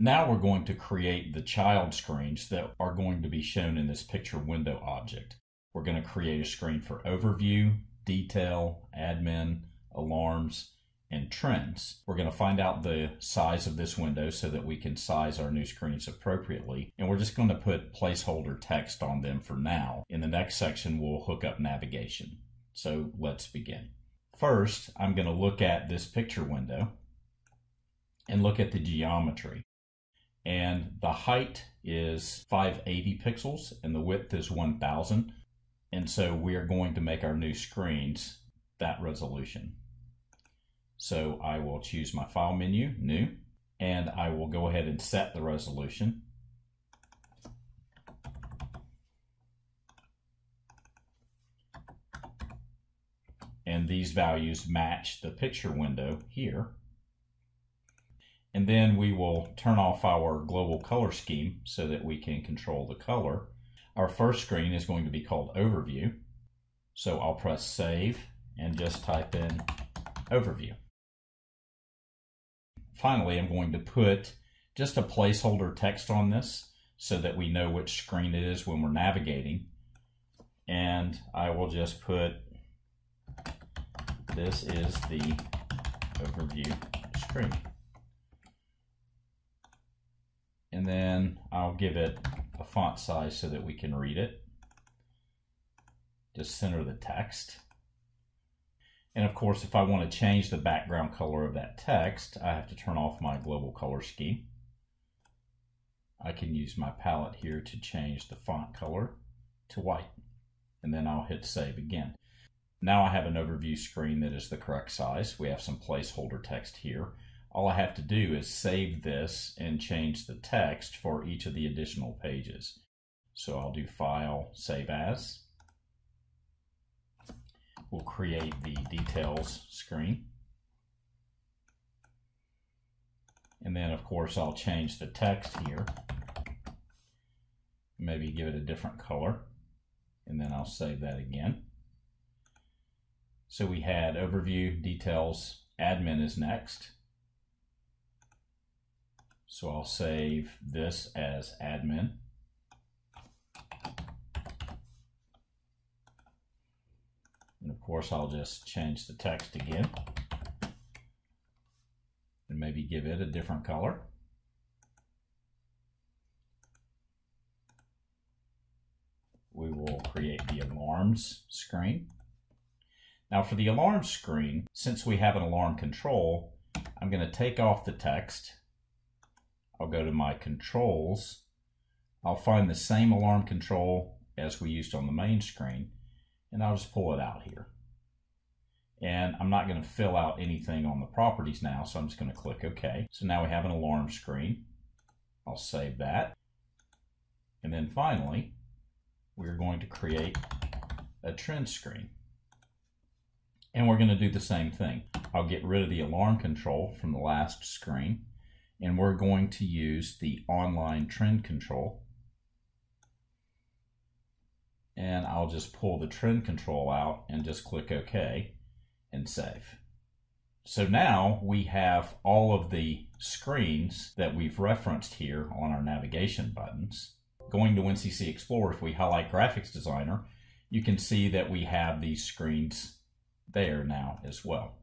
Now we're going to create the child screens that are going to be shown in this picture window object. We're going to create a screen for overview, detail, admin, alarms, and trends. We're going to find out the size of this window so that we can size our new screens appropriately. And we're just going to put placeholder text on them for now. In the next section, we'll hook up navigation. So let's begin. First, I'm going to look at this picture window and look at the geometry. And the height is 580 pixels and the width is 1000. And so we are going to make our new screens that resolution. So I will choose my file menu, new, and I will go ahead and set the resolution. And these values match the picture window here. And then we will turn off our global color scheme so that we can control the color. Our first screen is going to be called Overview. So I'll press Save and just type in Overview. Finally, I'm going to put just a placeholder text on this so that we know which screen it is when we're navigating. And I will just put, this is the overview screen. And then I'll give it a font size so that we can read it. Just center the text. And of course, if I want to change the background color of that text, I have to turn off my global color scheme. I can use my palette here to change the font color to white. And then I'll hit save again. Now I have an overview screen that is the correct size. We have some placeholder text here. All I have to do is save this and change the text for each of the additional pages. So I'll do File, Save As. We'll create the details screen. And then of course I'll change the text here. Maybe give it a different color. And then I'll save that again. So we had overview, details, admin is next. So I'll save this as admin. And of course, I'll just change the text again and maybe give it a different color. We will create the alarms screen. Now for the alarm screen, since we have an alarm control, I'm going to take off the text. I'll go to my controls. I'll find the same alarm control as we used on the main screen, and I'll just pull it out here. And I'm not going to fill out anything on the properties now, so I'm just going to click OK. So now we have an alarm screen. I'll save that. And then finally, we're going to create a trend screen. And we're going to do the same thing. I'll get rid of the alarm control from the last screen, and we're going to use the online trend control. And I'll just pull the trend control out and just click OK and save. So now we have all of the screens that we've referenced here on our navigation buttons. Going to WinCC Explorer, if we highlight Graphics Designer, you can see that we have these screens there now as well.